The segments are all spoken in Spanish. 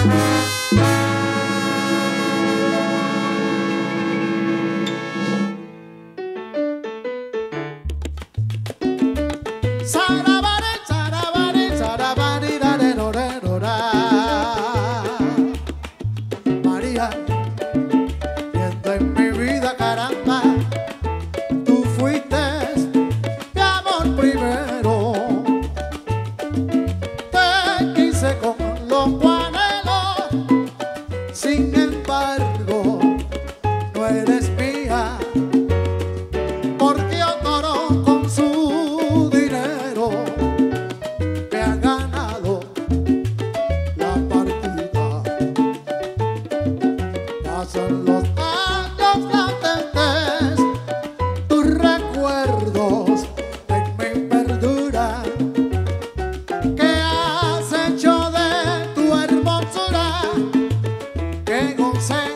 María, viendo en mi vida, caramba, tú fuiste mi amor primero. Te quise con loco anhelo, sin embargo, no eres mía, porque otro con su dinero me ha ganado la partida. Pasan los años latentes, tus recuerdos en mí perduran. ¿Qué has hecho de tu hermosura que gocé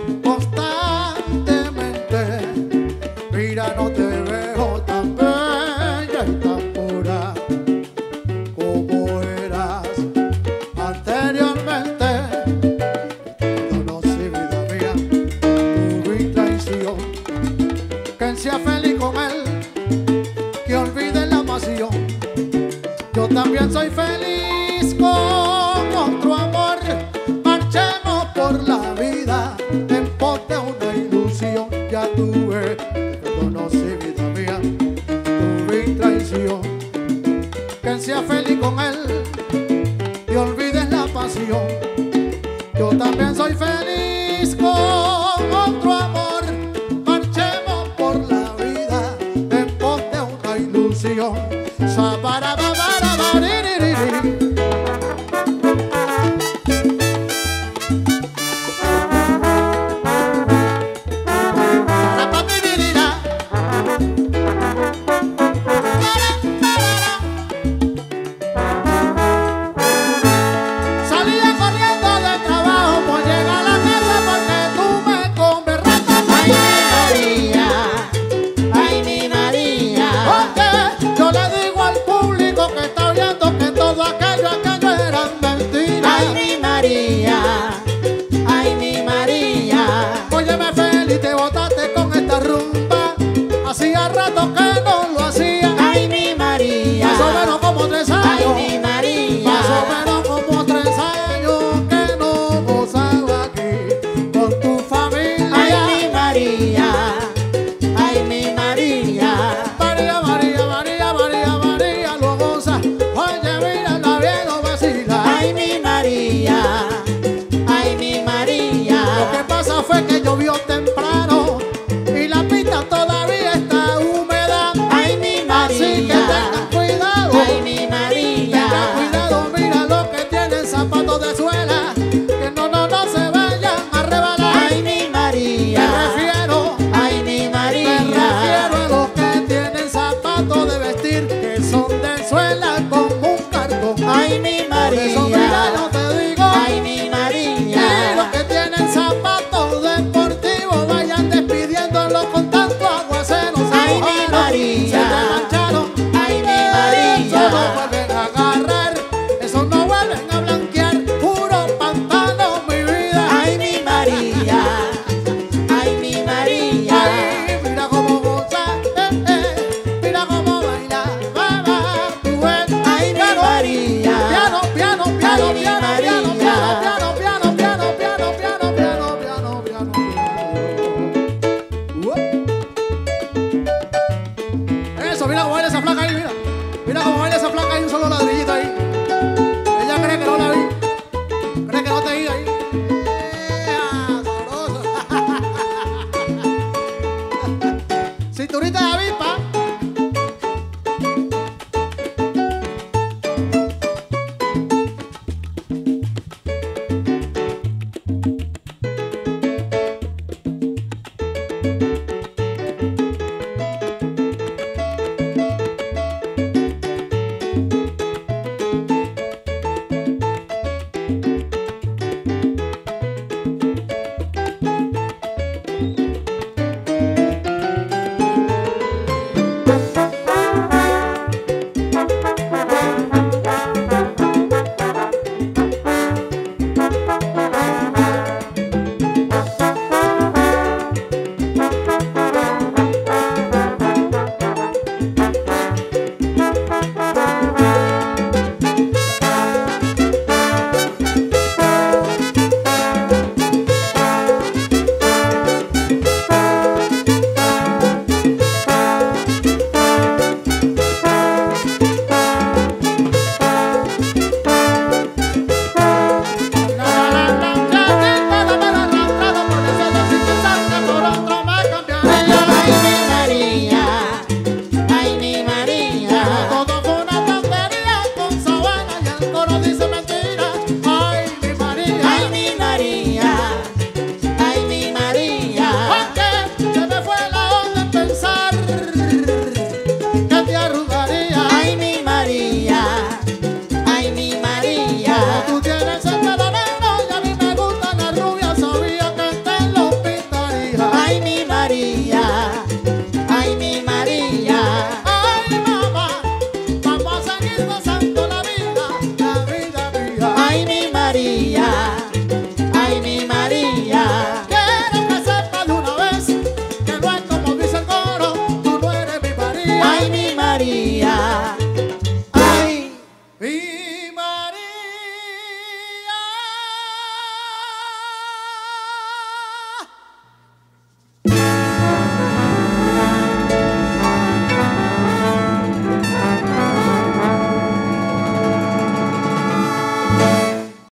constantemente? Mira, no te veo tan bella y tan pura como eras anteriormente. Conocí, vida mía, tu traición. Quien sea feliz con él, que olvide la pasión. Yo también soy feliz con otro amor. Marchemos por la vida en pos de una ilusión. Ya tuve, te conocí, vida mía, tu traición. Quien sea feliz con él, y olvides la pasión. Yo también soy feliz con otro amor. Marchemos por la vida en pos de una ilusión. Salía corriendo del trabajo por llegar a la casa porque tú me conversaste. Ay, mi María, Porque yo le digo al público que está oyendo que todo aquello eran mentiras. ay, mi María, ay, mi María. Óyeme, Feli, te botaste con esta rumba. Hacía rato que no lo hacía. Ay, mi María, Más o menos como 3 ay, años. mi María. Más o menos como 3 años que no gozaba aquí con tu familia. Ay, mi María, ay, mi María. María, María, María, María, María lo goza. Oye, mira, está bien, no vacila. Ay, mi María,